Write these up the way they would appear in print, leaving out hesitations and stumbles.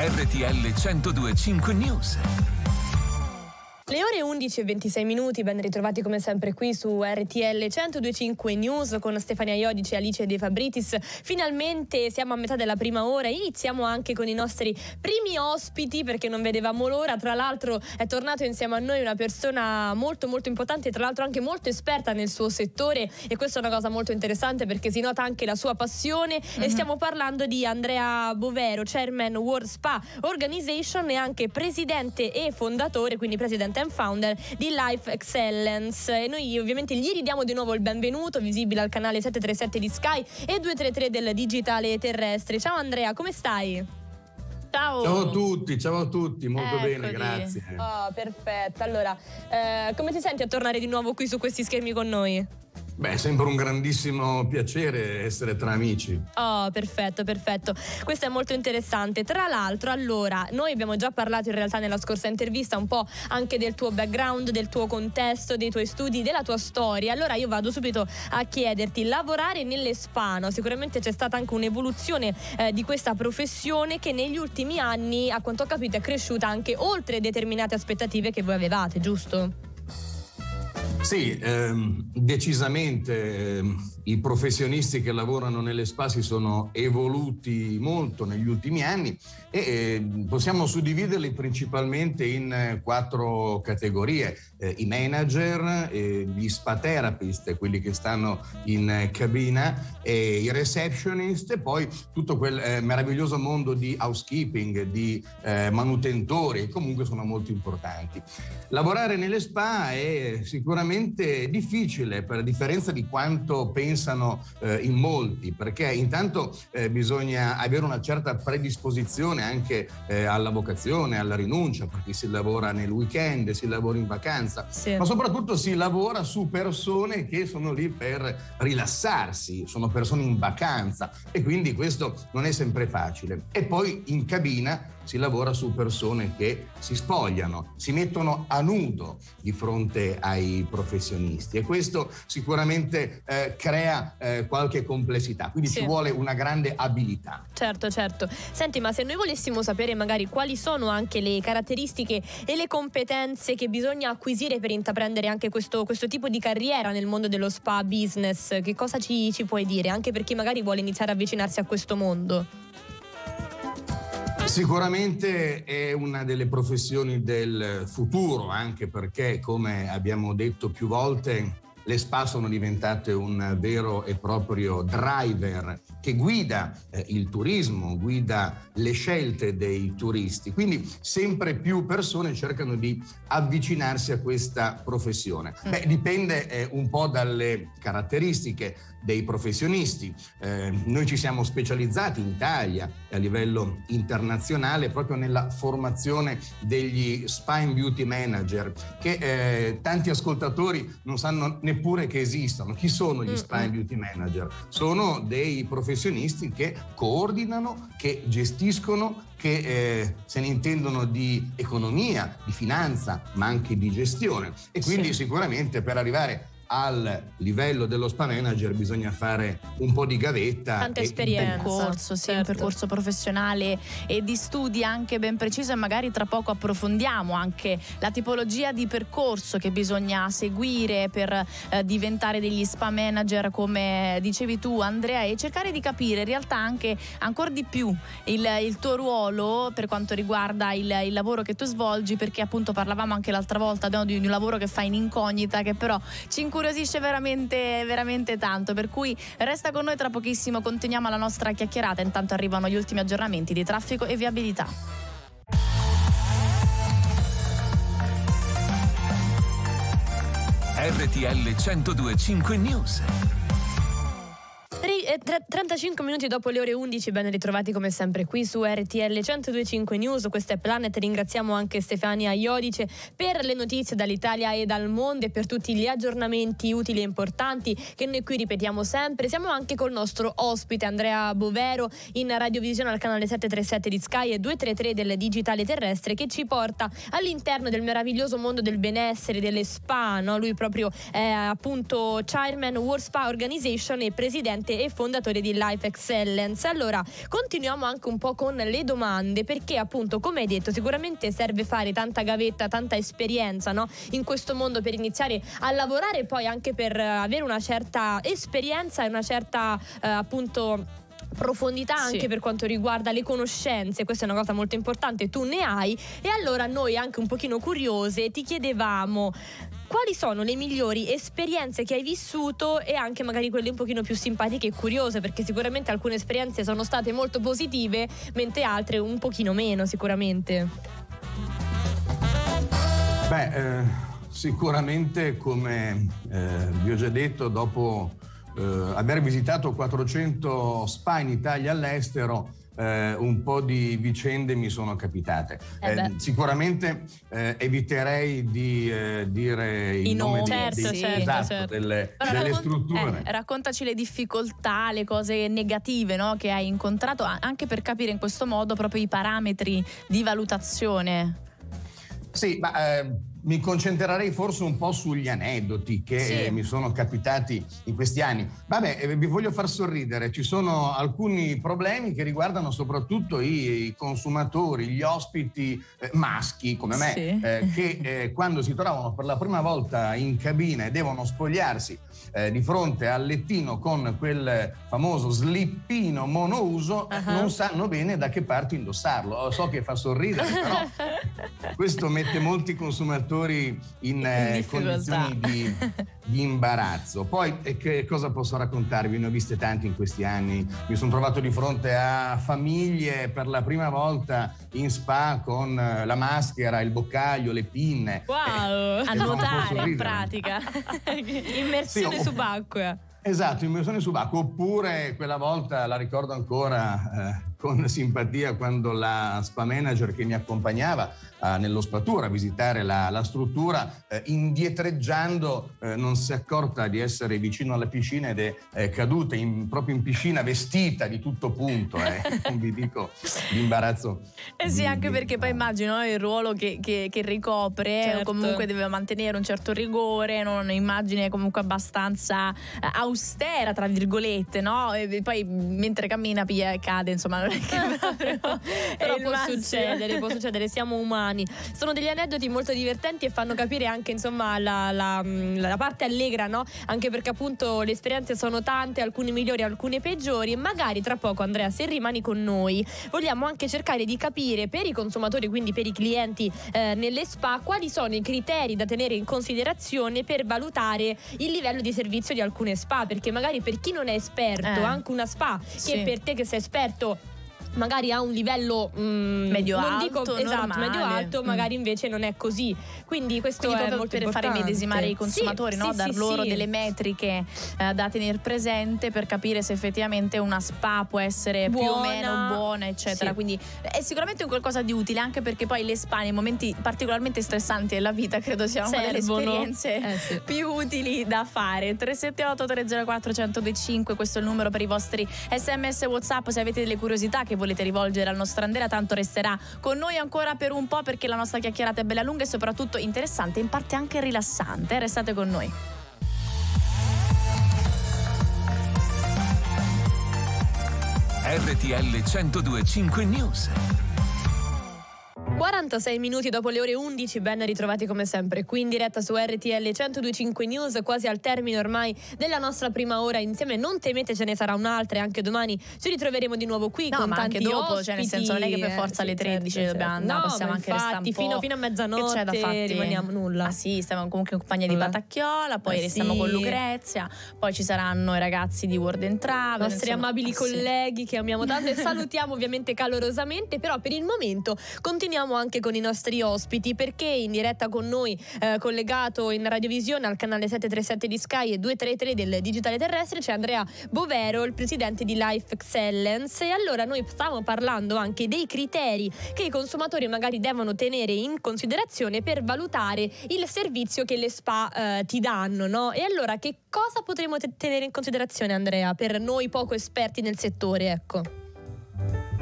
RTL 102.5 News. Le ore 11:26, ben ritrovati come sempre qui su RTL 102.5 News con Stefania Iodice e Alice De Fabritis. Finalmente siamo a metà della prima ora, iniziamo anche con i nostri primi ospiti perché non vedevamo l'ora. Tra l'altro è tornato insieme a noi una persona molto molto importante e tra l'altro anche molto esperta nel suo settore, e questa è una cosa molto interessante perché si nota anche la sua passione. E stiamo parlando di Andrea Bovero, Chairman World Spa Organization e anche presidente e fondatore, quindi presidente and founder di Life Excellence. E noi ovviamente gli ridiamo di nuovo il benvenuto, visibile al canale 737 di Sky e 233 del digitale terrestre. Ciao Andrea, come stai? Ciao. Ciao a tutti, molto bene, grazie. Oh, perfetto. Allora, come ti senti a tornare di nuovo qui su questi schermi con noi? Beh, è sempre un grandissimo piacere essere tra amici. Oh, perfetto. Questo è molto interessante. Tra l'altro, allora, noi abbiamo già parlato in realtà nella scorsa intervista un po' anche del tuo background, del tuo contesto, dei tuoi studi, della tua storia. Allora io vado subito a chiederti, lavorare nelle spa, no? Sicuramente c'è stata anche un'evoluzione di questa professione che negli ultimi anni, a quanto ho capito, è cresciuta anche oltre determinate aspettative che voi avevate, giusto? Sì, decisamente i professionisti che lavorano nelle spa si sono evoluti molto negli ultimi anni e possiamo suddividerli principalmente in 4 categorie: i manager, gli spa therapist, quelli che stanno in cabina, i receptionist e poi tutto quel meraviglioso mondo di housekeeping, di manutentori, comunque sono molto importanti. Lavorare nelle spa è sicuramente difficile, per differenza di quanto pensano in molti, perché intanto bisogna avere una certa predisposizione anche alla vocazione, alla rinuncia, perché si lavora nel weekend, si lavora in vacanza, sì. Ma soprattutto si lavora su persone che sono lì per rilassarsi, sono persone in vacanza e quindi questo non è sempre facile. E poi in cabina si lavora su persone che si spogliano, si mettono a nudo di fronte ai professionisti e questo sicuramente crea qualche complessità, quindi sì, ci vuole una grande abilità. Certo. Senti, ma se noi volessimo sapere magari quali sono anche le caratteristiche e le competenze che bisogna acquisire per intraprendere anche questo tipo di carriera nel mondo dello spa business, che cosa ci puoi dire? Anche per chi magari vuole iniziare a avvicinarsi a questo mondo. Sicuramente è una delle professioni del futuro, anche perché, come abbiamo detto più volte, le spa sono diventate un vero e proprio driver che guida il turismo, guida le scelte dei turisti. Quindi sempre più persone cercano di avvicinarsi a questa professione. Dipende un po' dalle caratteristiche dei professionisti. Noi ci siamo specializzati in Italia e a livello internazionale proprio nella formazione degli Spa and Beauty Manager, che tanti ascoltatori non sanno neppure che esistono. Chi sono gli Spa and Beauty Manager? Sono dei professionisti che coordinano, che gestiscono, che se ne intendono di economia, di finanza, ma anche di gestione. E quindi sicuramente per arrivare al livello dello spa manager bisogna fare un po' di gavetta, tanta esperienza, un percorso professionale e di studi anche ben preciso, e magari tra poco approfondiamo anche la tipologia di percorso che bisogna seguire per diventare degli spa manager, come dicevi tu Andrea, e cercare di capire in realtà anche ancora di più il tuo ruolo per quanto riguarda il lavoro che tu svolgi, perché appunto parlavamo anche l'altra volta di un lavoro che fai in incognita, che però ci incuriosisce veramente tanto, per cui resta con noi, tra pochissimo continuiamo la nostra chiacchierata. Intanto arrivano gli ultimi aggiornamenti di traffico e viabilità. RTL 102.5 News. 35 minuti dopo le ore 11, ben ritrovati come sempre qui su RTL 102.5 News. Questo è Planet. Ringraziamo anche Stefania Iodice per le notizie dall'Italia e dal mondo e per tutti gli aggiornamenti utili e importanti che noi qui ripetiamo sempre. Siamo anche col nostro ospite Andrea Bovero in radiovisione al canale 737 di Sky e 233 del digitale terrestre, che ci porta all'interno del meraviglioso mondo del benessere, delle spa, no? Lui proprio è appunto Chairman World Spa Organization e presidente e fondatore di Life Excellence. Allora, continuiamo anche un po' con le domande, perché appunto, come hai detto, sicuramente serve fare tanta gavetta, tanta esperienza, no? In questo mondo per iniziare a lavorare, poi anche per avere una certa esperienza e una certa appunto profondità anche per quanto riguarda le conoscenze. Questa è una cosa molto importante, tu ne hai. E allora noi, anche un pochino curiose, ti chiedevamo quali sono le migliori esperienze che hai vissuto e anche magari quelle un pochino più simpatiche e curiose, perché sicuramente alcune esperienze sono state molto positive, mentre altre un pochino meno, sicuramente. Sicuramente, come vi ho già detto, dopo aver visitato 400 spa in Italia e all'estero, un po' di vicende mi sono capitate. Sicuramente eviterei di dire il nome delle strutture. Raccontaci le difficoltà, le cose negative, no, che hai incontrato, anche per capire in questo modo proprio i parametri di valutazione. Sì, ma mi concentrerei forse un po' sugli aneddoti che mi sono capitati in questi anni. Vi voglio far sorridere. Ci sono alcuni problemi che riguardano soprattutto i consumatori, gli ospiti maschi come me, che quando si trovano per la prima volta in cabina e devono spogliarsi di fronte al lettino con quel famoso slippino monouso, non sanno bene da che parte indossarlo. So che fa sorridere, però questo mette molti consumatori in condizioni di imbarazzo. Poi che cosa posso raccontarvi? Ne ho viste tanti in questi anni. Mi sono trovato di fronte a famiglie per la prima volta in spa con la maschera, il boccaglio, le pinne. Wow! A nuotare in pratica. Immersione subacquea. Esatto, immersione subacquea. Oppure quella volta, la ricordo ancora con simpatia, quando la spa manager che mi accompagnava nello spa tour a visitare la struttura, indietreggiando, non si è accorta di essere vicino alla piscina ed è caduta proprio in piscina vestita di tutto punto. Non vi dico l'imbarazzo. Sì, anche perché poi immagino il ruolo che ricopre, comunque deve mantenere un certo rigore, un'immagine comunque abbastanza austera, tra virgolette, no? E poi mentre cammina piglia e cade, insomma, non è che però può succedere, siamo umani. Sono degli aneddoti molto divertenti e fanno capire anche, insomma, la parte allegra, no? Anche perché appunto le esperienze sono tante, alcune migliori, alcune peggiori, e magari tra poco, Andrea, se rimani con noi, vogliamo anche cercare di capire per i consumatori, quindi per i clienti nelle spa, quali sono i criteri da tenere in considerazione per valutare il livello di servizio di alcune spa, perché magari per chi non è esperto, anche una spa che per te che sei esperto magari ha un livello medio-alto, magari invece non è così. Quindi questo è molto per importante. fare medesimare i consumatori, dar loro delle metriche da tenere presente per capire se effettivamente una spa può essere più o meno buona, eccetera. Quindi è sicuramente un qualcosa di utile, anche perché poi le spa nei momenti particolarmente stressanti della vita credo siano una delle esperienze più utili da fare. 378 304 1025, questo è il numero per i vostri SMS WhatsApp, se avete delle curiosità che volete rivolgere al nostro Andrea. Tanto resterà con noi ancora per un po', perché la nostra chiacchierata è bella lunga e soprattutto interessante, in parte anche rilassante. Restate con noi. RTL 102.5 News. 46 minuti dopo le ore 11, ben ritrovati come sempre qui in diretta su RTL 102.5 News, quasi al termine ormai della nostra prima ora insieme. Non temete, ce ne sarà un'altra e anche domani ci ritroveremo di nuovo qui con tanti anche dopo, ospiti. Cioè nel senso non è che per forza alle 13 dobbiamo andare, possiamo anche restare un po'. Fino a mezzanotte che c'è da fare, rimaniamo nulla. Stiamo comunque in compagnia di Batacchiola, poi restiamo con Lucrezia, poi ci saranno i ragazzi di World and Travel, i nostri amabili colleghi che amiamo tanto e salutiamo ovviamente calorosamente. Però per il momento continuiamo anche con i nostri ospiti, perché in diretta con noi, collegato in radiovisione al canale 737 di Sky e 233 del digitale terrestre, c'è Andrea Bovero, il presidente di Life Excellence. E allora noi stiamo parlando anche dei criteri che i consumatori magari devono tenere in considerazione per valutare il servizio che le spa ti danno, no? E allora che cosa potremmo tenere in considerazione, Andrea, per noi poco esperti nel settore, ecco?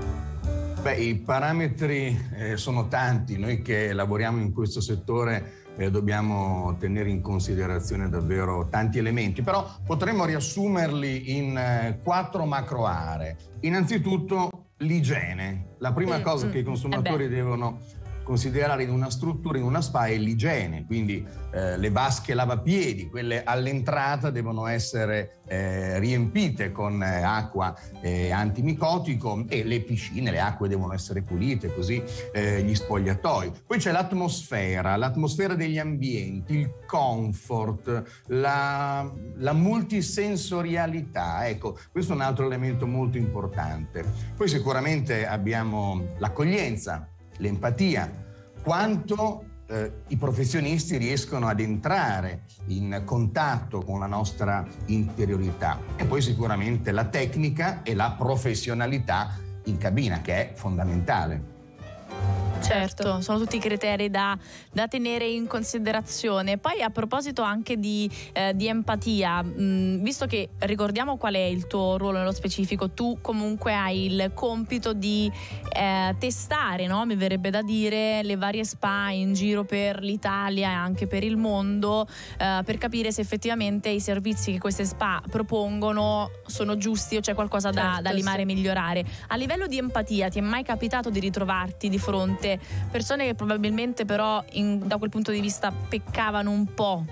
I parametri sono tanti. Noi che lavoriamo in questo settore dobbiamo tenere in considerazione davvero tanti elementi, però potremmo riassumerli in 4 macro aree. Innanzitutto l'igiene. La prima cosa che i consumatori devono considerare in una struttura, in una spa, è l'igiene, quindi le vasche lavapiedi, quelle all'entrata devono essere riempite con acqua antimicotico, e le piscine, le acque devono essere pulite, così gli spogliatoi. Poi c'è l'atmosfera degli ambienti, il comfort, la multisensorialità, ecco, questo è un altro elemento molto importante. Poi sicuramente abbiamo l'accoglienza, l'empatia, quanto i professionisti riescono ad entrare in contatto con la nostra interiorità, e poi sicuramente la tecnica e la professionalità in cabina, che è fondamentale. Certo, sono tutti criteri da tenere in considerazione. Poi a proposito anche di empatia, visto che ricordiamo qual è il tuo ruolo nello specifico, tu comunque hai il compito di testare, no? Mi verrebbe da dire, le varie spa in giro per l'Italia e anche per il mondo, per capire se effettivamente i servizi che queste spa propongono sono giusti o c'è qualcosa da limare e migliorare. A livello di empatia, ti è mai capitato di ritrovarti di fronte persone che probabilmente però da quel punto di vista peccavano un po'?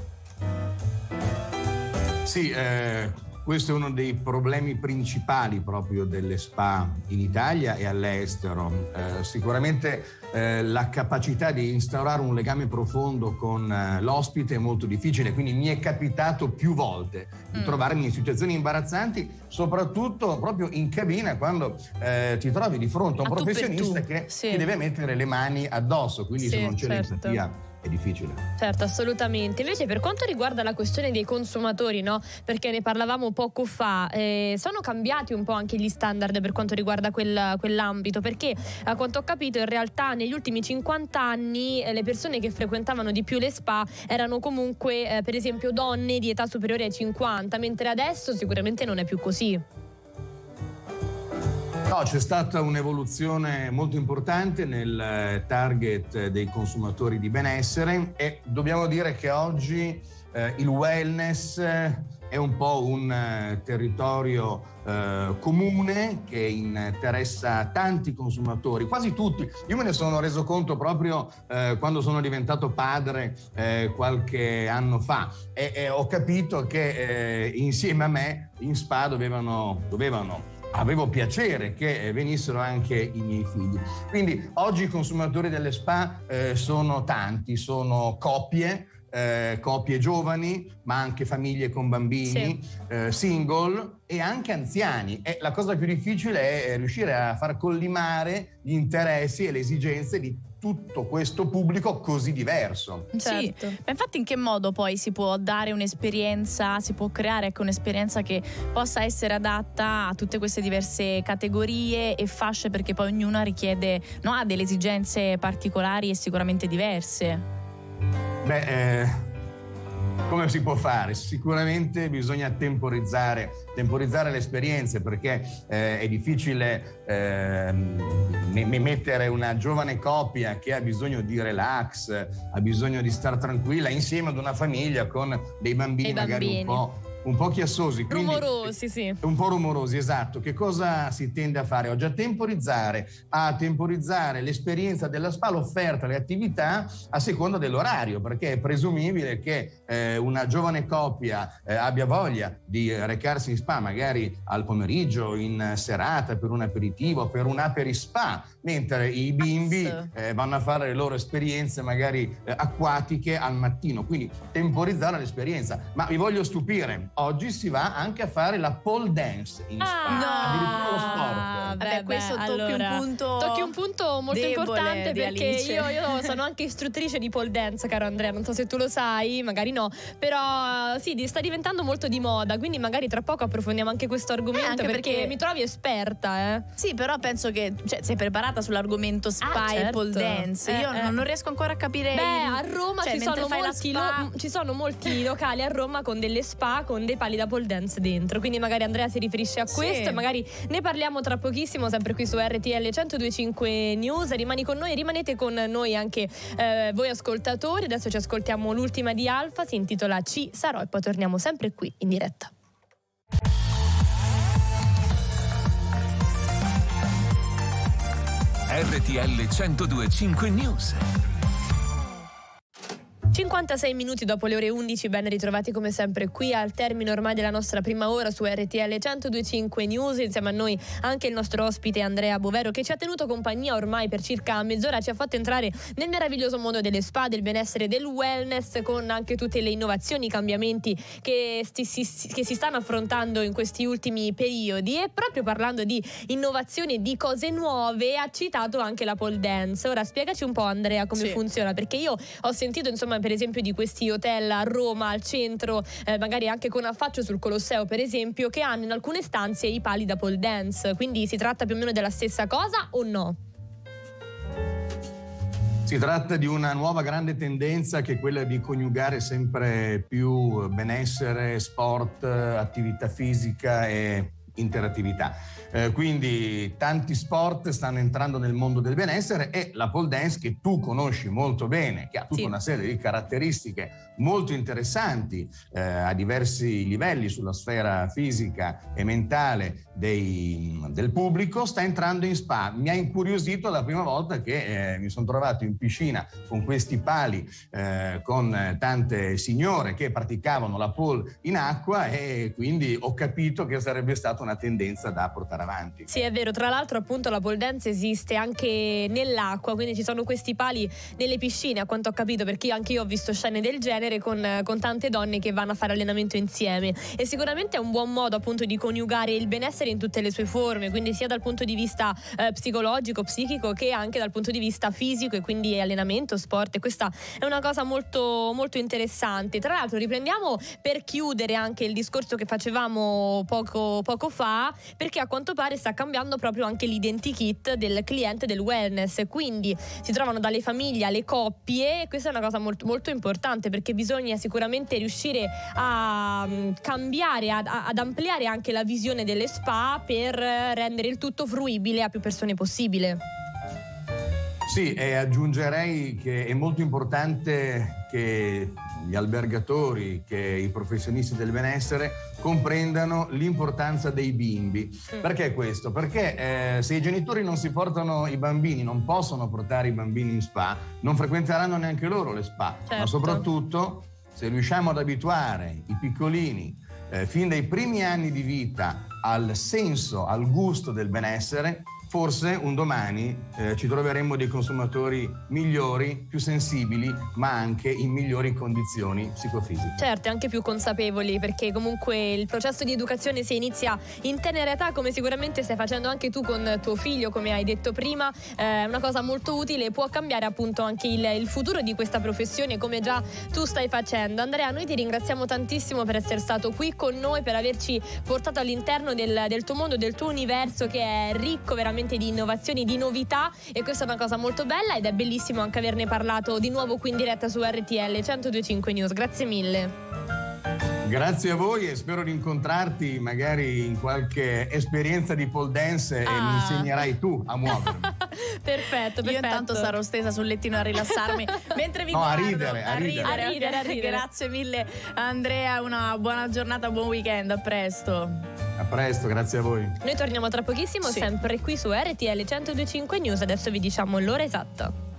Sì, questo è uno dei problemi principali proprio delle spa in Italia e all'estero. Sicuramente la capacità di instaurare un legame profondo con l'ospite è molto difficile, quindi mi è capitato più volte di trovarmi in situazioni imbarazzanti, soprattutto proprio in cabina, quando ti trovi di fronte a un professionista che ti deve mettere le mani addosso, quindi se non c'è l'empatia è difficile. Certo, assolutamente. Invece per quanto riguarda la questione dei consumatori, no? Perché ne parlavamo poco fa, sono cambiati un po' anche gli standard per quanto riguarda quell'ambito, perché a quanto ho capito in realtà negli ultimi 50 anni le persone che frequentavano di più le spa erano comunque per esempio donne di età superiore ai 50, mentre adesso sicuramente non è più così. No, c'è stata un'evoluzione molto importante nel target dei consumatori di benessere, e dobbiamo dire che oggi il wellness è un po' un territorio comune che interessa tanti consumatori, quasi tutti. Io me ne sono reso conto proprio quando sono diventato padre qualche anno fa, e ho capito che insieme a me in spa avevo piacere che venissero anche i miei figli. Quindi oggi i consumatori delle spa sono tanti, sono coppie giovani, ma anche famiglie con bambini, single e anche anziani. E la cosa più difficile è riuscire a far collimare gli interessi e le esigenze di tutto questo pubblico così diverso. Sì, ma infatti in che modo poi si può dare un'esperienza, si può creare un'esperienza che possa essere adatta a tutte queste diverse categorie e fasce, perché poi ognuna richiede, no, ha delle esigenze particolari e sicuramente diverse. Come si può fare? Sicuramente bisogna temporizzare le esperienze, perché è difficile mettere una giovane coppia che ha bisogno di relax, ha bisogno di star tranquilla insieme ad una famiglia con dei bambini magari un po' chiassosi, rumorosi, un po' rumorosi, esatto. Che cosa si tende a fare oggi? A temporizzare l'esperienza della spa, l'offerta, le attività a seconda dell'orario, perché è presumibile che una giovane coppia abbia voglia di recarsi in spa magari al pomeriggio, in serata, per un aperitivo, per un aperispa, mentre i bimbi vanno a fare le loro esperienze magari acquatiche al mattino. Quindi temporizzare l'esperienza. Ma vi voglio stupire, oggi si va anche a fare la pole dance in spa, addirittura lo sport. Questo tocchi un punto molto importante, perché io sono anche istruttrice di pole dance, caro Andrea, non so se tu lo sai, magari no, però sì, sta diventando molto di moda, quindi magari tra poco approfondiamo anche questo argomento, anche perché mi trovi esperta. Sì, però penso che sei preparata sull'argomento spa e pole dance. Io non riesco ancora a capire. A Roma ci sono molti locali a Roma con delle spa con dei pali da pole dance dentro, quindi magari Andrea si riferisce a questo e magari ne parliamo tra pochissimo. pochissimo, sempre qui su RTL 102.5 News. Rimani con noi, rimanete con noi anche voi ascoltatori. Adesso ci ascoltiamo l'ultima di Alfa, si intitola Ci sarò e poi torniamo sempre qui in diretta. RTL 102.5 News. 56 minuti dopo le ore 11, ben ritrovati come sempre qui al termine ormai della nostra prima ora su RTL 102.5 News. Insieme a noi anche il nostro ospite Andrea Bovero, che ci ha tenuto compagnia ormai per circa mezz'ora, ci ha fatto entrare nel meraviglioso mondo delle spa, del benessere, del wellness, con anche tutte le innovazioni, i cambiamenti che si stanno affrontando in questi ultimi periodi. E proprio parlando di innovazioni e di cose nuove, ha citato anche la pole dance. Ora spiegaci un po', Andrea, come funziona, perché io ho sentito insomma per esempio di questi hotel a Roma, al centro, magari anche con affaccio sul Colosseo per esempio, che hanno in alcune stanze i pali da pole dance. Quindi si tratta più o meno della stessa cosa o no? Si tratta di una nuova grande tendenza, che è quella di coniugare sempre più benessere, sport, attività fisica e interattività. Quindi tanti sport stanno entrando nel mondo del benessere, e la pole dance, che tu conosci molto bene, che ha tutta una serie di caratteristiche molto interessanti a diversi livelli sulla sfera fisica e mentale del pubblico, sta entrando in spa. Mi ha incuriosito la prima volta che mi sono trovato in piscina con questi pali, con tante signore che praticavano la pole in acqua, e quindi ho capito che sarebbe stata una tendenza da portare avanti. Sì, è vero. Tra l'altro appunto la pole dance esiste anche nell'acqua, quindi ci sono questi pali nelle piscine, a quanto ho capito, perché anche io ho visto scene del genere con tante donne che vanno a fare allenamento insieme, e sicuramente è un buon modo appunto di coniugare il benessere in tutte le sue forme, quindi sia dal punto di vista psicologico, psichico, che anche dal punto di vista fisico, e quindi allenamento, sport, e questa è una cosa molto, molto interessante. Tra l'altro riprendiamo per chiudere anche il discorso che facevamo poco fa, perché a quanto pare sta cambiando proprio anche l'identikit del cliente del wellness, quindi si trovano dalle famiglie alle coppie, e questa è una cosa molto, molto importante, perché bisogna sicuramente riuscire a cambiare, ad ampliare anche la visione delle spa per rendere il tutto fruibile a più persone possibile. Sì, e aggiungerei che è molto importante che gli albergatori, che i professionisti del benessere comprendano l'importanza dei bimbi. Perché questo? Perché se i genitori non si portano i bambini, non possono portare i bambini in spa, non frequenteranno neanche loro le spa. Certo. Ma soprattutto, se riusciamo ad abituare i piccolini fin dai primi anni di vita al senso, al gusto del benessere, forse un domani ci troveremo dei consumatori migliori, più sensibili, ma anche in migliori condizioni psicofisiche. Certo, e anche più consapevoli, perché comunque il processo di educazione si inizia in tenera età, come sicuramente stai facendo anche tu con tuo figlio, come hai detto prima. È una cosa molto utile, può cambiare appunto anche il futuro di questa professione, come già tu stai facendo. Andrea, noi ti ringraziamo tantissimo per essere stato qui con noi, per averci portato all'interno del tuo mondo, del tuo universo, che è ricco veramente di innovazioni, di novità, e questa è una cosa molto bella, ed è bellissimo anche averne parlato di nuovo qui in diretta su RTL 102.5 News. Grazie mille. Grazie a voi, e spero di incontrarti magari in qualche esperienza di pole dance e mi insegnerai tu a muovermi. Perfetto. Io intanto sarò stesa sul lettino a rilassarmi mentre vi guardo. A ridere. Grazie mille Andrea, una buona giornata, buon weekend, a presto. A presto, grazie a voi. Noi torniamo tra pochissimo, sempre qui su RTL 102.5 News. Adesso vi diciamo l'ora esatta.